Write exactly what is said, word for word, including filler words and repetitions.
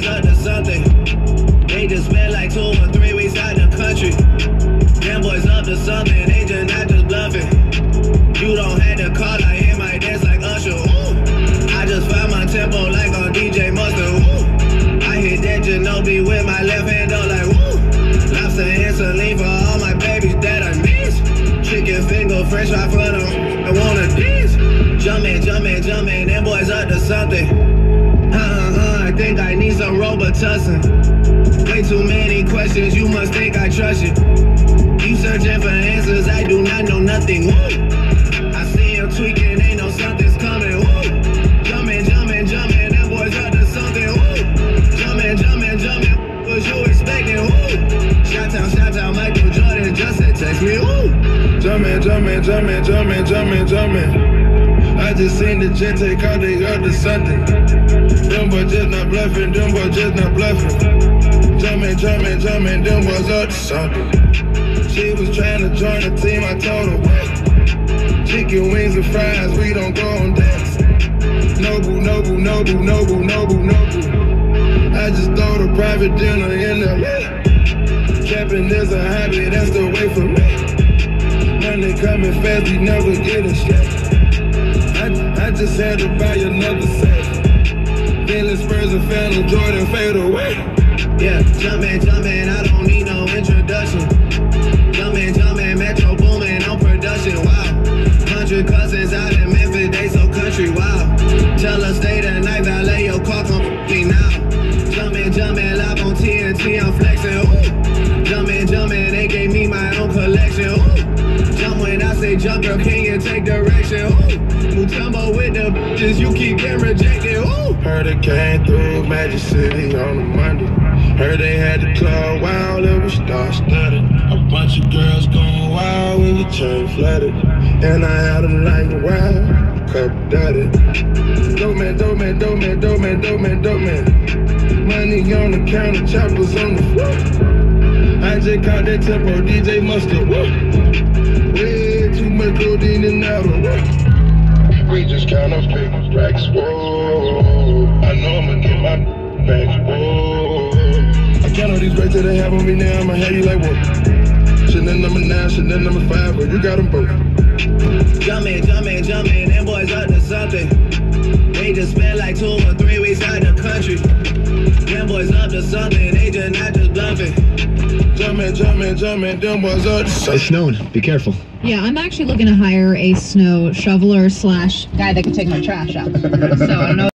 boys up to something. They just spent like two or three weeks out the country. Them boys up to something, they just not just bluffing. You don't have to call, I hear my dance like Usher. Ooh. I just found my tempo like on D J Mustard. Ooh. I hit that Ginobili with my left hand up like woo. Lobster and saline for all my babies that I miss. Chicken finger, french fry for them, I wanna dance. Jumpin', jumpin', jumpin', them boys up to something. Uh-uh, I think I need some Robitussin. Way too many questions, you must think I trust you. You searching for answers, I do not know nothing. Woo. I see him tweaking, they know something's coming. Woo. Jumpin', jumpin', jumpin', them boys up to something. Woo. Jumpin', jumpin', jumpin', what you expecting? Woo. Shout out, shout out, Michael Jordan just said text me. Woo. Jumpin', jumpin', jumpin', jumpin', jumpin', jumpin'. I just seen the jet take out, they up to something. Them boys just not bluffing, them boys just not bluffing. Jumpin', jumpin', jumpin', them boys up to something. She was trying to join the team, I told her what? Chicken wings and fries, we don't go on dates. Noble, noble, noble, noble, noble, noble. I just throw the private dinner in the capping is a hobby, that's the way for me. Money coming fast, we never getting straight. I, I just had to buy another set. Feeling Spurs and Phantom Jordan fade away. Yeah, jumpin', jumpin', I don't need no introduction. Jumpin', jumpin', Metro boomin' on production, wow. Hundred cousins out in Memphis, they so country, wow. Tell her stay the night, valet your car, come me now. Jumpin', jumpin', live on T N T, I'm flexin', ooh. Jumpin', jumpin', they gave me my own collection, ooh. Jump when I say jump, girl, can you take direction, ooh. Mutombo with the bitches, you keep getting rejected, ooh. Heard it came through Magic City on a Monday. Heard they had the club wild, it was star-studded. A bunch of girls going wild when you turn flooded. And I had them like wild, couple dotted. Dope man, dope man, dope man, dope man, dope man, dope man. Money on the counter, choppers on the floor. I just caught that tempo, D J Mustard, woo. Way too much codeine in the woo. We just count up big racks, whoa. I know I'ma get my back, whoa. I count all these racks that they have on me now, I'ma have you like whoa. Chanel number nine, Chanel number five, but you got them both. Jumpin', jumpin', jumpin', them boys up to something. They just spent like two or three weeks out the country. Them boys up to something, they just not just bluffing. Jumpin', jumpin', jumpin', them boys up to something. It's snowing, be careful. Yeah, I'm actually looking to hire a snow shoveler slash guy that can take my trash out. So I don't know.